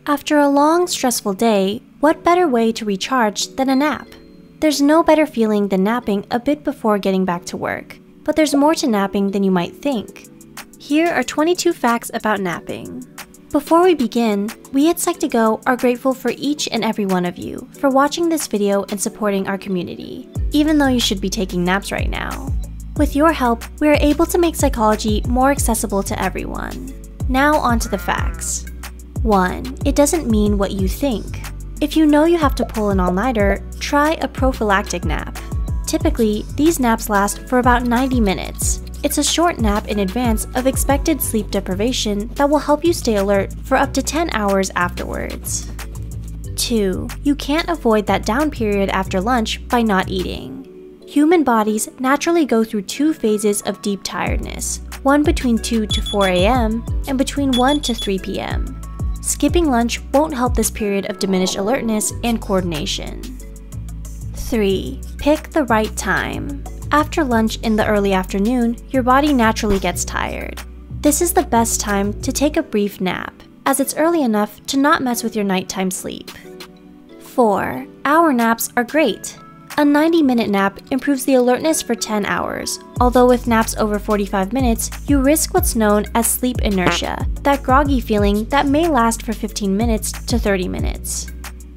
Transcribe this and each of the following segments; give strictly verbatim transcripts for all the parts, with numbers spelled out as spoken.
After a long, stressful day, what better way to recharge than a nap? There's no better feeling than napping a bit before getting back to work, but there's more to napping than you might think. Here are twenty-two facts about napping. Before we begin, we at Psych2Go are grateful for each and every one of you for watching this video and supporting our community, even though you should be taking naps right now. With your help, we are able to make psychology more accessible to everyone. Now on to the facts. one. It doesn't mean what you think. If you know you have to pull an all-nighter, try a prophylactic nap. Typically, these naps last for about ninety minutes. It's a short nap in advance of expected sleep deprivation that will help you stay alert for up to ten hours afterwards. two. You can't avoid that down period after lunch by not eating. Human bodies naturally go through two phases of deep tiredness, one between two to four A M and between one to three P M Skipping lunch won't help this period of diminished alertness and coordination. three. Pick the right time. After lunch in the early afternoon, your body naturally gets tired. This is the best time to take a brief nap, as it's early enough to not mess with your nighttime sleep. four. Hour naps are great. A ninety minute nap improves the alertness for ten hours, although with naps over forty-five minutes, you risk what's known as sleep inertia, that groggy feeling that may last for fifteen minutes to thirty minutes.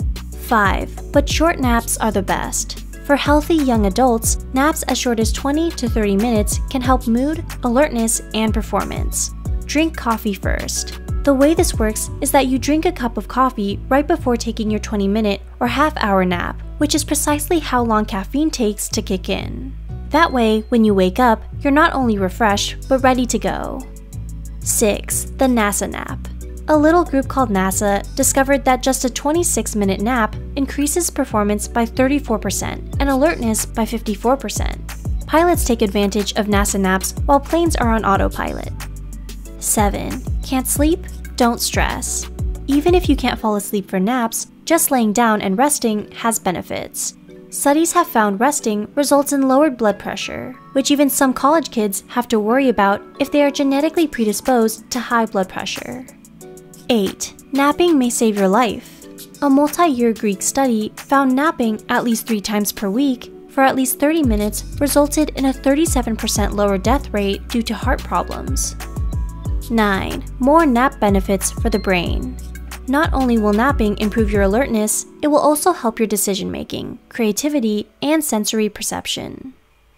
five. But short naps are the best. For healthy young adults, naps as short as twenty to thirty minutes can help mood, alertness, and performance. Drink coffee first. The way this works is that you drink a cup of coffee right before taking your twenty minute or half hour nap, which is precisely how long caffeine takes to kick in. That way, when you wake up, you're not only refreshed, but ready to go. six. The NASA nap. A little group called NASA discovered that just a twenty-six minute nap increases performance by thirty-four percent and alertness by fifty-four percent. Pilots take advantage of NASA naps while planes are on autopilot. seven. Can't sleep? Don't stress. Even if you can't fall asleep for naps, just laying down and resting has benefits. Studies have found resting results in lowered blood pressure, which even some college kids have to worry about if they are genetically predisposed to high blood pressure. eight. Napping may save your life. A multi-year Greek study found napping at least three times per week for at least thirty minutes resulted in a thirty-seven percent lower death rate due to heart problems. nine. More nap benefits for the brain. Not only will napping improve your alertness, it will also help your decision-making, creativity, and sensory perception.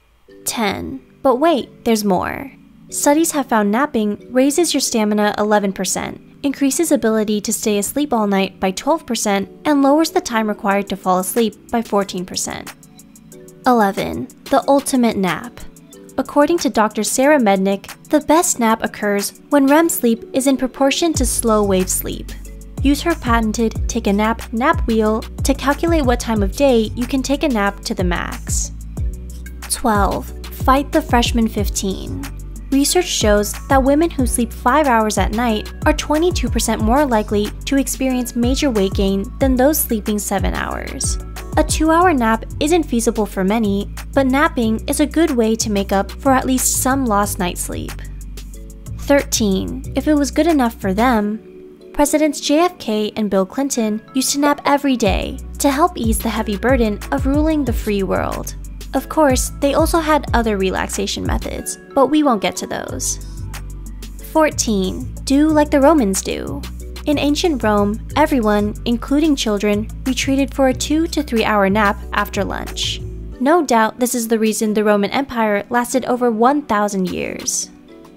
ten. But wait, there's more. Studies have found napping raises your stamina eleven percent, increases ability to stay asleep all night by twelve percent, and lowers the time required to fall asleep by fourteen percent. eleven. The ultimate nap. According to Doctor Sarah Mednick, the best nap occurs when R E M sleep is in proportion to slow wave sleep. Use her patented Take a Nap nap wheel to calculate what time of day you can take a nap to the max. twelve. Fight the freshman fifteen. Research shows that women who sleep five hours at night are twenty-two percent more likely to experience major weight gain than those sleeping seven hours. A two hour nap isn't feasible for many, but napping is a good way to make up for at least some lost night's sleep. thirteen. If it was good enough for them, Presidents J F K and Bill Clinton used to nap every day to help ease the heavy burden of ruling the free world. Of course, they also had other relaxation methods, but we won't get to those. fourteen. Do like the Romans do. In ancient Rome, everyone, including children, retreated for a two to three hour nap after lunch. No doubt this is the reason the Roman Empire lasted over one thousand years.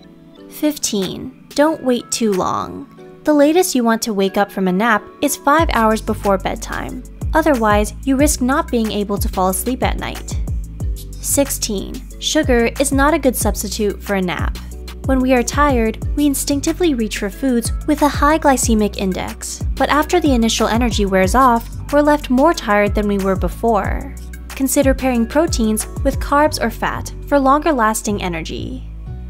fifteen. Don't wait too long. The latest you want to wake up from a nap is five hours before bedtime. Otherwise, you risk not being able to fall asleep at night. sixteen. Sugar is not a good substitute for a nap. When we are tired, we instinctively reach for foods with a high glycemic index, but after the initial energy wears off, we're left more tired than we were before. Consider pairing proteins with carbs or fat for longer-lasting energy.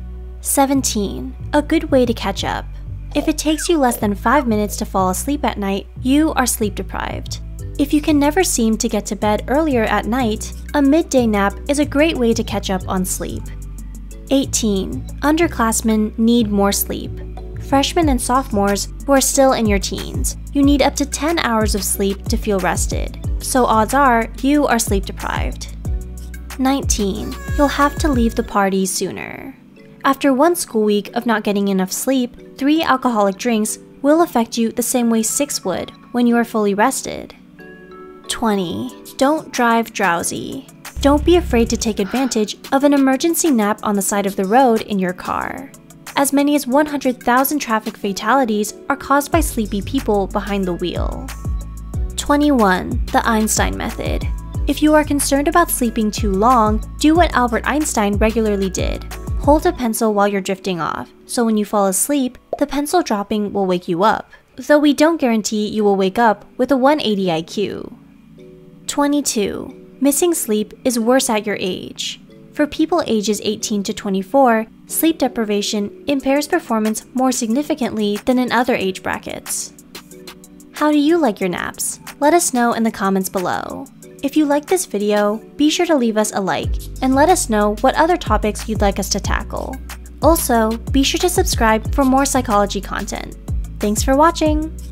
seventeen. A good way to catch up. If it takes you less than five minutes to fall asleep at night, you are sleep deprived. If you can never seem to get to bed earlier at night, a midday nap is a great way to catch up on sleep. eighteen. Underclassmen need more sleep. freshmen and sophomores who are still in your teens, you need up to ten hours of sleep to feel rested, so odds are you are sleep deprived. nineteen. You'll have to leave the party sooner. After one school week of not getting enough sleep, three alcoholic drinks will affect you the same way six would when you are fully rested. twenty. Don't drive drowsy. Don't be afraid to take advantage of an emergency nap on the side of the road in your car. As many as one hundred thousand traffic fatalities are caused by sleepy people behind the wheel. twenty-one. The Einstein Method. If you are concerned about sleeping too long, do what Albert Einstein regularly did. Hold a pencil while you're drifting off, so when you fall asleep, the pencil dropping will wake you up, though we don't guarantee you will wake up with a one eighty I Q. twenty-two. Missing sleep is worse at your age. For people ages eighteen to twenty-four, sleep deprivation impairs performance more significantly than in other age brackets. How do you like your naps? Let us know in the comments below. If you like this video, be sure to leave us a like and let us know what other topics you'd like us to tackle. Also, be sure to subscribe for more psychology content. Thanks for watching!